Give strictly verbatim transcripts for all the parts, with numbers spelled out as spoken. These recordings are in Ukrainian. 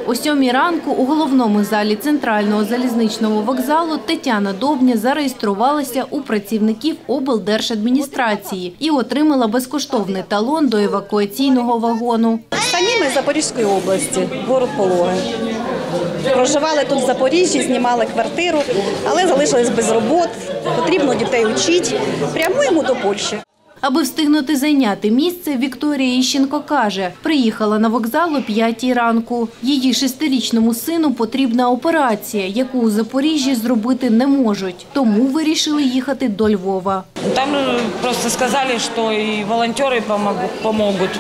О сьомій ранку у головному залі Центрального залізничного вокзалу Тетяна Довбня зареєструвалася у працівників облдержадміністрації і отримала безкоштовний талон до евакуаційного вагону. Самі ми з Запорізької області, город Пологи. Проживали тут в Запоріжжі, знімали квартиру, але залишились без робот, потрібно дітей вчити. Прямуємо до Польщі. Аби встигнути зайняти місце, Вікторія Іщенко каже, приїхала на вокзал о п'ятій ранку. Її шестирічному сину потрібна операція, яку у Запоріжжі зробити не можуть. Тому вирішили їхати до Львова. Там просто сказали, що і волонтери допоможуть.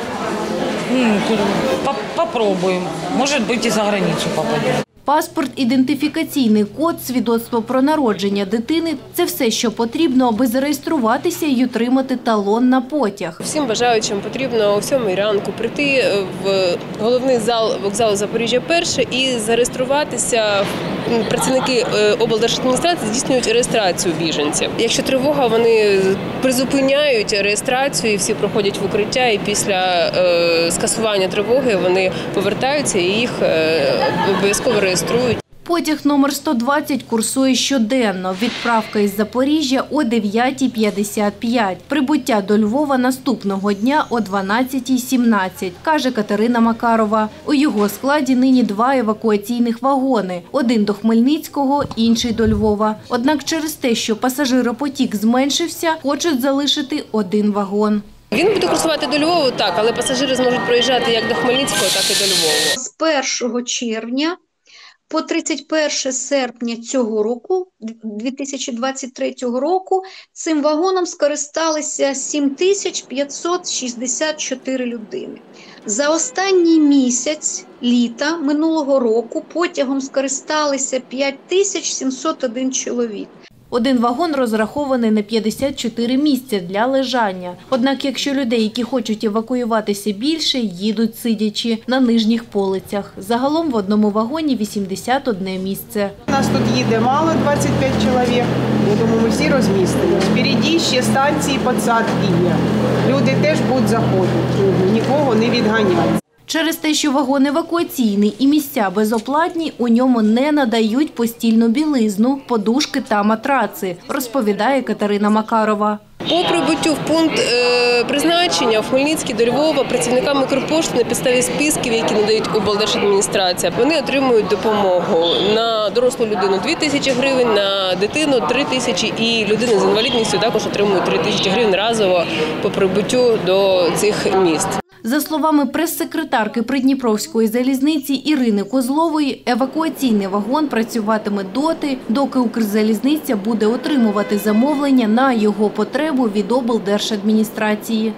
Попробуємо. Може бути, і за границю попадемо. Паспорт, ідентифікаційний код, свідоцтво про народження дитини – це все, що потрібно, аби зареєструватися і отримати талон на потяг. Всім бажаючим потрібно о сьомій ранку прийти в головний зал вокзалу Запоріжжя перше і зареєструватися. Працівники облдержадміністрації здійснюють реєстрацію біженців. Якщо тривога, вони призупиняють реєстрацію, і всі проходять в укриття, і після е, скасування тривоги вони повертаються і їх е, обов'язково реєструють. Потяг номер сто двадцять курсує щоденно. Відправка із Запоріжжя о дев'ятій п'ятдесят п'ять. Прибуття до Львова наступного дня о дванадцятій сімнадцять, каже Катерина Макарова. У його складі нині два евакуаційних вагони. Один до Хмельницького, інший до Львова. Однак через те, що пасажиропотік зменшився, хочуть залишити один вагон. Він буде курсувати до Львова, так, але пасажири зможуть проїжджати як до Хмельницького, так і до Львова. З першого червня по тридцять перше серпня цього року, дві тисячі двадцять третього року, цим вагоном скористалися сім тисяч п'ятсот шістдесят чотири людини. За останній місяць літа минулого року потягом скористалися п'ять тисяч сімсот один чоловік. Один вагон розрахований на п'ятдесят чотири місця для лежання. Однак, якщо людей, які хочуть евакуюватися більше, їдуть сидячи на нижніх полицях. Загалом в одному вагоні вісімдесят одне місце. У нас тут їде мало, двадцять п'ять чоловік. Я думаю, ми всі розмістимося. Впереді ще станції підсадки є. Люди теж будуть заходити, нікого не відганяють. Через те, що вагон евакуаційний і місця безоплатні, у ньому не надають постільну білизну, подушки та матраци, розповідає Катерина Макарова. По прибуттю в пункт е, призначення в Хмельницький до Львова працівниками Укрпошти на підставі списків, які надають облдержадміністрація, вони отримують допомогу на дорослу людину дві тисячі гривень, на дитину три тисячі і людина з інвалідністю також отримує три тисячі гривень разово по прибуттю до цих міст. За словами прес-секретарки Придніпровської залізниці Ірини Козлової, евакуаційний вагон працюватиме доти, доки Укрзалізниця буде отримувати замовлення на його потребу від облдержадміністрації.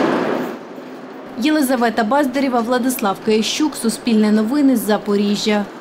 Єлизавета Баздарєва, Владислав Киящук, Суспільне новини з Запоріжжя.